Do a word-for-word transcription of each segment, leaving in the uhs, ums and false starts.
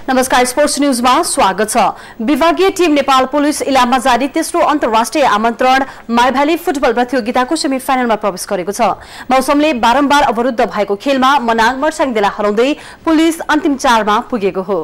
नमस्कार, स्पोर्ट्स न्यूजमा स्वागत छ। विभागीय टिम नेपाल पुलिस इलाममा जारी तेस्रो अन्तर्राष्ट्रिय आमन्त्रण माइभाली फुटबल प्रतियोगिताको सेमिफाइनलमा प्रवेश गरेको छ। मौसमले बारम्बार अवरुद्ध भएको खेलमा मनाङ मर्साङदेला हराउँदै पुलिस अन्तिम चारमा पुगेको हो।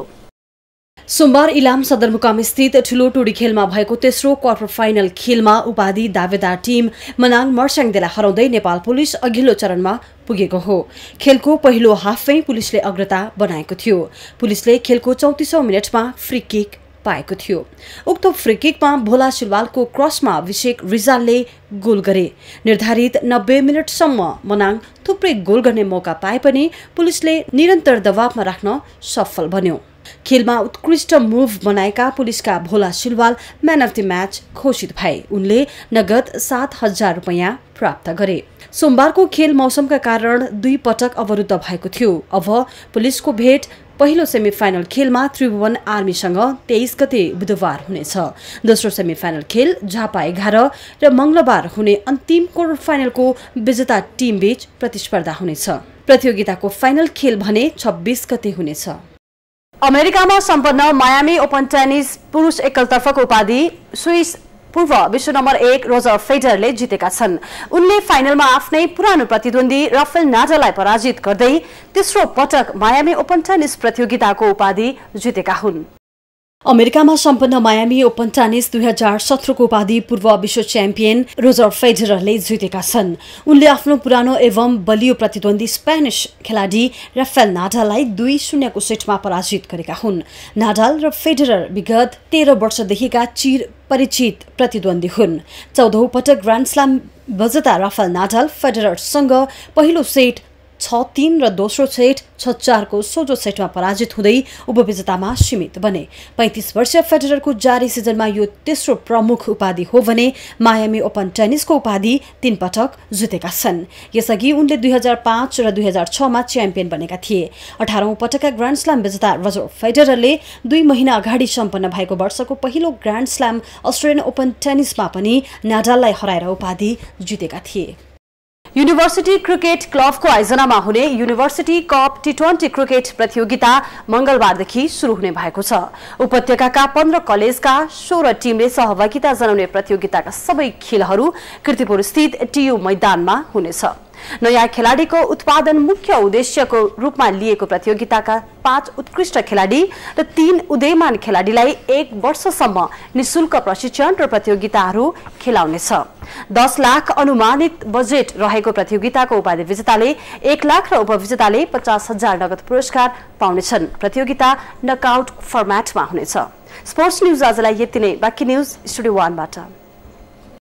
सोमबार इलाम सदरमुकाम स्थित ठूलो टोडी खेलमा भएको तेस्रो क्वार्टर फाइनल खेलमा उपाधि दावेदार टिम मनाङ मर्साङदेला हराउँदै नेपाल पुलिस अघिल्लो चरणमा पुगेको हो। खेलको पहिलो हाफमै पुलिसले अग्रता बनाएको थियो। पुलिसले खेलको चौतीसौं मिनटमा फ्री किक पाएको थियो। उक्त फ्री किकमा भोला सिलवालको क्रसमा अभिषेक रिजालले गोल गरे। निर्धारित नब्बे मिनटसम्म मनाङ थुप्रै गोल गर्ने मौका पाए पनि पुलिसले निरन्तर दबावमा राख्न सफल बन्यो। खेलमा उत्कृष्ट मुभ बनाएका पुलिसका Bhola Silwal man of the match घोषित भए। उनले नगद सात हजार रुपैयाँ प्राप्त गरे। सोमबारको खेल मौसमका कारण दुई पटक अवरुद्ध भएको थियो। अब पुलिसको भेट पहिलो सेमिफाइनल खेलमा त्रिभुवन आर्मीसँग तेइस गते बुधबार हुनेछ। दोस्रो सेमिफाइनल खेल झापा एघार र मंगलबार हुने अन्तिम क्वार्टर फाइनलको विजेता टिम बीच प्रतिस्पर्धा हुनेछ। प्रतियोगिताको फाइनल खेल भने छब्बीस गते हुनेछ। अमेरिकामा सम्पन्न मायामी ओपन टेनिस पुरुष एकलतर्फको उपाधि स्विस पूर्व विश्व नम्बर एक रोजर फेडररले जितेका छन्। उनले फाइनलमा आफ्नै पुरानो प्रतिद्वन्दी राफेल नाडाललाई पराजित गर्दै तेस्रो पटक मायामी ओपन टेनिस प्रतियोगिताको उपाधि जितेका हुन्। अमेरिकामा सम्पन्न मायामी ओपन टेनिस दुई हजार सत्रको उपाधि पूर्व विश्व च्याम्पियन रोजर फेडररले जितेका छन्। उनले आफ्नो पुरानो एवं बलियो प्रतिद्वन्दी स्पेनिस खेलाडी राफेल नाडाललाई दुई शून्यको सेटमा पराजित गरेका हुन्। नाडाल र फेडरर विगत तेह्र वर्षदेखिका चिर परिचित प्रतिद्वन्दी हुन्। चौधौं पटक ग्रान्ड स्ल्याम विजेता राफेल नाडाल फेडररसँग पहिलो सेट छ तीन र दोस्रो सेट छ चारको सोझो सेटमा पराजित हुँदै उपविजेतामा सीमित बने। पैंतीस वर्षीय फेडररको जारी सिजनमा यो तेस्रो प्रमुख उपाधि हो भने मायामी ओपन टेनिसको उपाधि तीन पटक जितेका छन्। यसअघि उनले दुई हजार पाँच र दुई हजार छमा च्याम्पियन बनेका थिए। अठारौं पटकका ग्रान्ड स्ल्याम विजेता रोजर फेडररले दुई महिना अगाडि सम्पन्न भएको वर्षको पहिलो ग्रान्ड स्ल्याम अस्ट्रेलियन ओपन टेनिसमा पनि नाडाललाई हराएर उपाधि जितेका थिए। युनिभर्सिटी क्रिकेट क्लबको आयोजनामा हुने university cup T twenty cricket प्रतियोगिता मंगलबारदेखि शुरू हुने भएको छ। उपत्यकाका पन्ध्र कलेजका सोह्र टिमले सहभागिता जनाउने प्रतियोगिताका सबै खेलहरू कीर्तिपुर स्थित टीयू मैदानमा हुनेछ। नयाँ खेलाडीको उत्पादन मुख्य उद्देश्यको रूपमा लिएको प्रतियोगिताका पाँच उत्कृष्ट खेलाडी र तीन उदयमान खेलाडीलाई एक वर्षसम्म निशुल्क प्रशिक्षण र प्रतियोगिताहरू खेलाउनेछ। दस लाख अनुमानित बजेट रहेको प्रतियोगिताको उपाधि विजेताले एक लाख र उपविजेताले पचास हजार नगद पुरस्कार पाउनेछन्। प्रतियोगिता नकआउट फर्मेटमा हुनेछ। स्पोर्ट्स न्यूज आजलाई यति नै। बाँकी न्यूज स्टुडियो वानबाट।